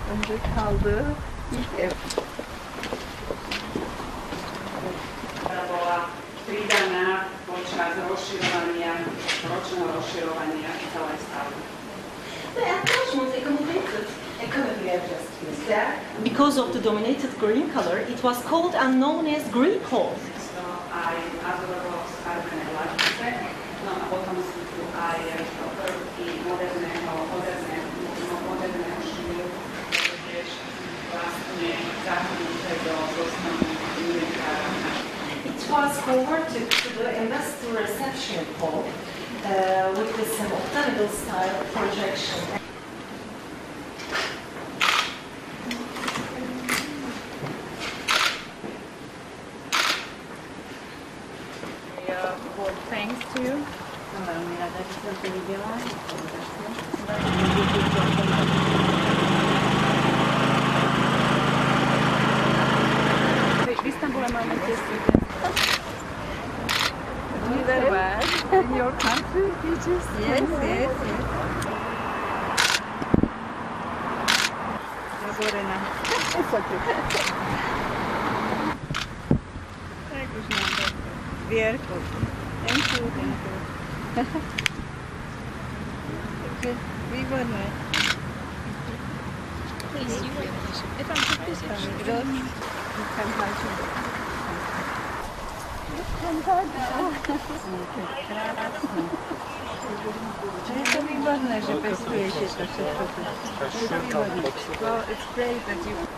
önce kaldığı ilk ev. Pridaná počas rozširovania, ročného rozširovania celej stavby. Because of the dominated green color, it was called and known as Greek Hall. Aj azorovalo skarbené lavice, no a potom sú tu aj prvky moderného štýlu, tiež vlastne zahrnuté do zoznamu inventára. It was converted to the investor reception hall with this octagonal style projection. Well, thanks to you. Veľmi rada, že som to videla. V Istambule máme tiež very bad. In your country, Beauties? Yes, yes, yes. Zaborená. It's okay. Tak už mám zvierko. Thank you, thank you. Takže výborné. Please, you wait. If I'm too busy, Je to výborné, že pestujete to všetko. Well, it's great that you